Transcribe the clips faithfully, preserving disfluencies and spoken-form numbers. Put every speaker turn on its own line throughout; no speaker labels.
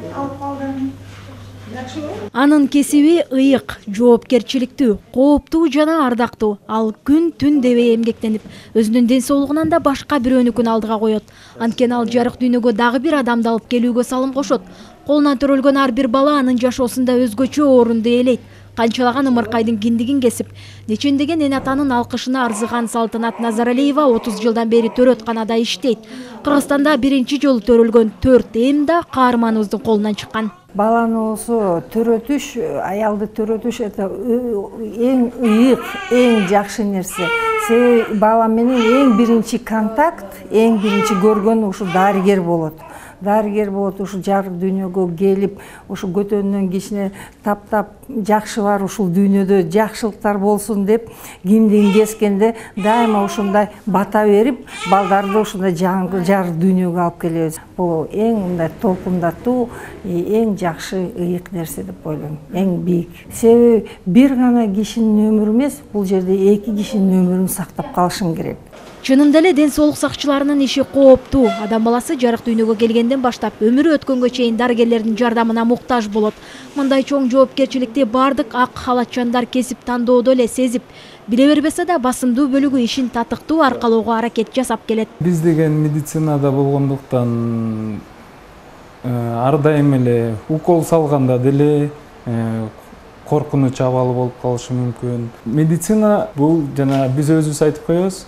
Анын кесиби ыйык, жоопкерчиликтүү, кооптуу жана ардактуу. Ал күн түн дебей эмгектенип, өзүнүн ден соолугунан да башка бирөөнүкүн алдыга коет. Анткени ал жарык дүйнөгө дагы бир адамды алып келүүгө салым кошот. Колунан төрөлгөн ар бир бала анын жашоосунда өзгөчө орунду ээлейт. Канчалаган ымыркайдын киндигин кесип, нечендеген эн атанын алкышына арзыган Салтанат Назаралиева отуз жылдан бери төрөтканада иштейт. Кыргызстанда биринчи жолу төрөлгөн төрт эм да каарманыбыздын колунан чыккан.
Баланы осо төрөтүш, аялды төрөтүш это эң ыйык, эң жакшы нерсе. Себеби бала менен эң биринчи контакт, эң биринчи көргөн ушу дарыгер болот. Дарыгер болот, ушу жарык дүйнөгө келип, ушу көтөнүнөн кичине таптап жакшы бар ушул дүйнөдө жакшылыктар болсун деп кимдигин кескенде дайыма ушундай бата берип, балдарды ушундай жарык дүйнөгө алып келебиз. Бул эң мындай толкундатуу, эң жакшы ыйык нерсе деп ойлойм, эң бийик. Себеби бир гана кишинин өмүрү эмес, бул жерде эки кишинин өмүрүн сактап калышың керек.
Чынында эле ден соолук сакчыларынын иши кооптуу. Адам баласы жарык дүйнөгө келгенден баштап өмүрү өткөнгө чейин дарыгерлердин жардамына муктаж болот. Мындай чоң жоопкерчиликти бардык ак халатчандар кесип тандоодо эле сезип, биле бербесе да басымдуу бөлүгү ишин татыктуу аркалоого аракет жасап келет.
Биз деген медицинада болгондуктан ар дайым эле укол салганда деле коркунуч абалы болуп калышы мүмкүн. Медицина бул жана биз өзүбүз айтып коебуз,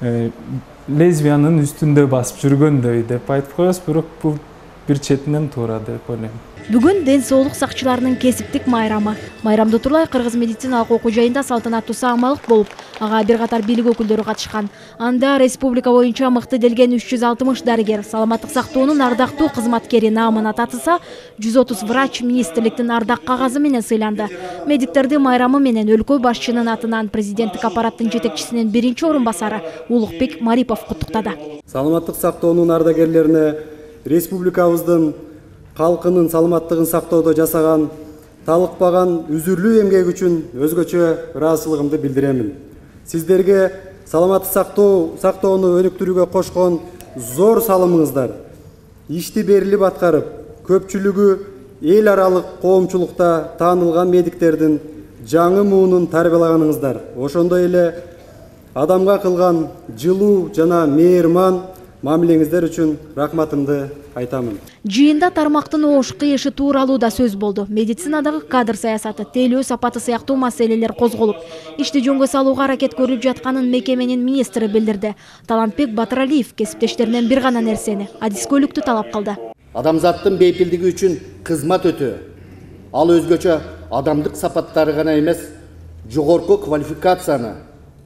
лесбиянын үстүндө басып жүргөндөй деп айтып коебуз, бирок бул бир четинен туура деп ойлойм.
Бүгүн ден соолук сакчыларынын кесиптик майрамы. Майрамды Турлай Кыргыз медициналык окуу жайында салтанаттуу саамалык болуп, ага бир катар бийлик өкүлдөрү катышкан. Анда республика боюнча мыкты делген үч жүз алтымыш дарыгер, саламаттык сактоонун ардактуу кызматкери наамына татыса, жүз отуз врач министрликтин ардак кагазы менен сыйланды. Медиктерди майрамы менен өлкө башчынын атынан президенттик аппараттын жетекчисинин биринчи орун басары Улукбек Марипов куттуктады.
Саламаттык сактоонун ардагерлерине республикабыздын халкынын саламаттыгын сактоодо жасаган талыкпаган үзүрлүү эмгеги үчүн өзгөчө ыраазычылыгымды билдиремин. Сиздерге саламаттык сактоо сактоону өнүктүрүүгө кошкон зор салымыңыздар, ишти берилип аткарып, көпчүлүгү эл аралык коомчулукта таанылган медиктердин жаңы муунун тарбиялаганыңыздар. Ошондой эле адамга кылган жылуу жана мээрман мамилеңиздер үчүн рахматымды айтамын.
Жыйында тармактын оош кыйышы тууралуу да сөз болду. Медицинадагы кадр саясаты, тейлөө сапаты сыяктуу маселелер козголуп, ишти жөнгө салууга аракет көрүлүп жатканын мекеменин министри билдирди. Талантбек Батыралиев кесиптештеринен бир гана нерсени, адискөйлүктү талап кылды.
Адамзаттын бейпилдиги үчүн кызмат өтөө. Ал өзгөчө адамдык сапаттары гана эмес, жогорку квалификацияны,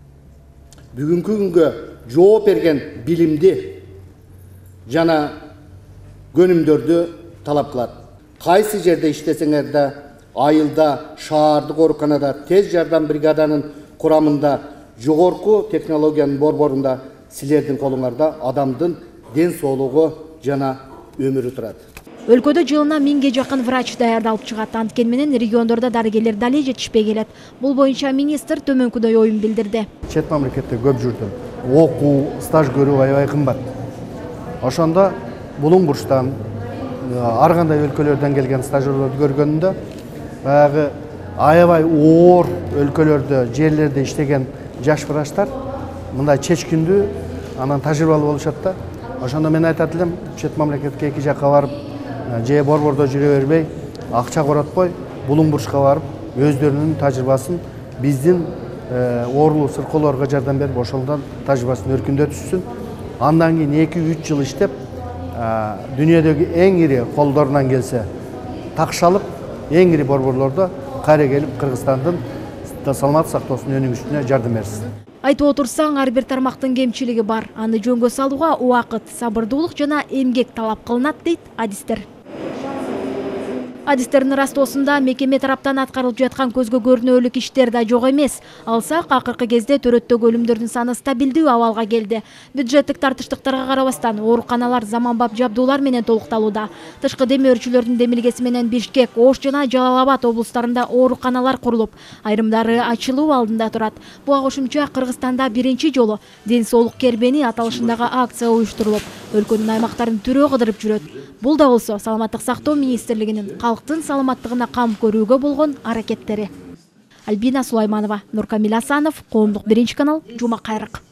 бүгүнкү күнгө жооп берген билимди жана көнүмдөрдү талап кылат. Кайсы жерде иштесеңер да, айылда, шаардык ооруканада, тез жардам бригаданын курамында, жогорку технологиянын борборунда силердин колуңарда адамдын ден соолугу жана өмүрү турат.
Өлкөдө жылына миңге жакын врач даярдалып чыгат. Анткени менен региондордо дарыгерлер дали жетишпей келет. Бул боюнча министр төмөнкүдөй оюн билдирди.
Чет мамлекетте көп жүрдүм. Окуу, стаж көрүү аябай кымбат. Ошондо булуң бурчтан ар кандай өлкөлөрдөн келген стажерлерди көргөнүндө баягы аябай оор өлкөлөрдө, жерлерде иштеген жаш врачтар мындай чечкиндүү, анан тажрыйбалуу болушат да. Ошондо мен айтат элем, чет мамлекетке эки жакка барып, же борбордо жүрө бербей, акча коротпой, булуң бурчка барып, өздөрүнүн тажрыйбасын биздин оорулуу сыркоолорго жардам берип, ошондон тажрыйбасын өркүндөтүшсүн. Андан кийин эки үч жыл иштеп, дүйнөдөгү эң ири колдорунан келсе такшалып, эң ири борборлордо кайра келип Кыргызстандын саламаттык сактоосунун өнүгүшүнө жардам берсин.
Айтып отурсаң, ар бир тармактын кемчилиги бар. Аны жөнгө салууга убакыт, сабырдуулук жана эмгек талап кылынат дейт адистер. Адистердин ырастоосунда мекеме тараптан аткарылып жаткан көзгө көрүнөлүк иштер да жок эмес. Алсак, акыркы кезде төрөттөгү өлүмдөрдүн саны стабилдүү абалга келди. Бюджеттик тартыштыктарга карабастан ооруканалар заманбап жабдуулар менен толукталууда. Тышкы деме өрчүлөрдүн демилгеси менен Бишкек, Ош жана Жалал Абад облустарында ооруканалар курулуп, айрымдары ачылуу алдында турат. Буга кошумча Кыргызстанда биринчи жолу ден соолук кербени аталышындагы акция уюштурулуп, өлкөнүн аймактарын түрөө кыдырып жүрөт. Бул да болсо Саламаттык сактоо министрлигинин калктын саламаттыгына кам көрүүгө болгон аракеттери. Альбина Сулайманова, Нуркамил Асанов, Коомдук биринчи канал, Жума Кайрык.